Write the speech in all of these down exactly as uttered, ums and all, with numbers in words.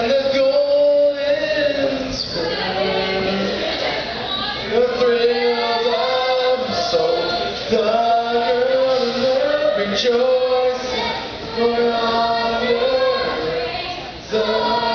And the golden spring, the thrills of soul, the girl will rejoice for yonder the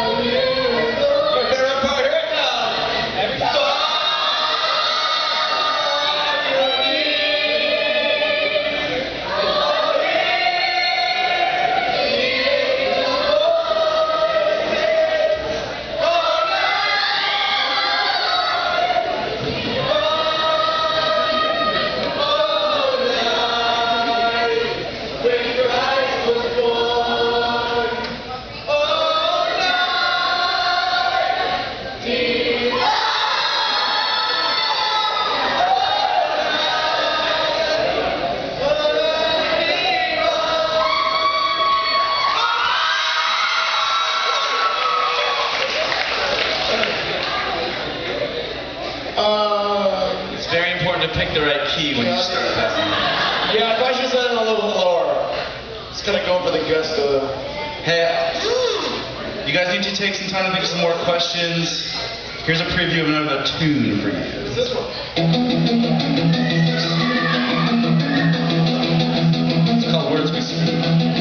It's very important to pick the right key when you start passing. Yeah, I thought you said it a little lower. It's gonna go for the gusto. Hey, you guys need to take some time to think of some more questions. Here's a preview of another tune for you. What's this one? It's called Words We Speak.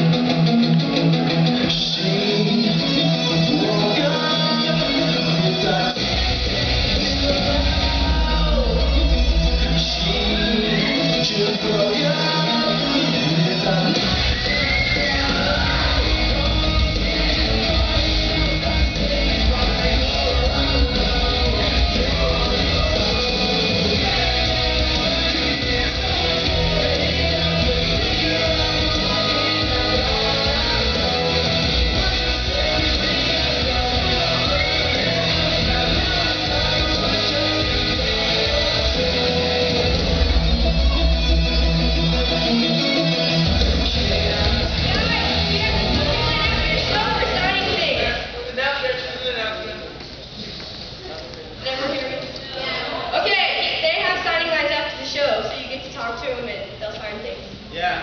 Talk to them and they'll sign things. Yeah.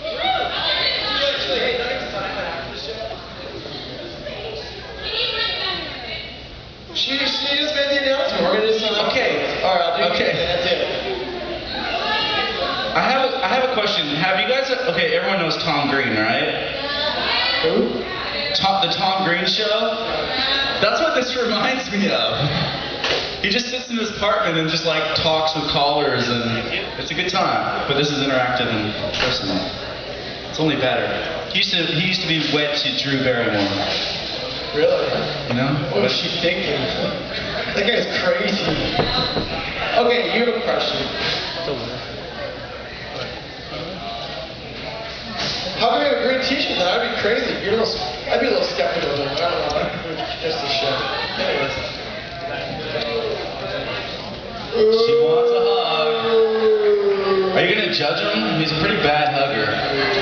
She, she just made the announcement. We're gonna do something. Okay. All right, I'll do Okay. it. That's it. I have a, I have a question. Have you guys? Okay, everyone knows Tom Green, right? Who? Tom, the Tom Green Show. That's what this reminds me of. He just sits in his apartment and just like talks with callers, and it's a good time. But this is interactive and personal. It's only better. He used to he used to be wed to Drew Barrymore. Really? You know? What was she thinking? That guy's crazy. Okay, you have a question. How can we have a green t-shirt then? I'd be crazy. You're a little, I'd be a little skeptical of it. I don't know. Just a show. Anyways. She wants a hug. Are you gonna judge him? He's a pretty bad hugger.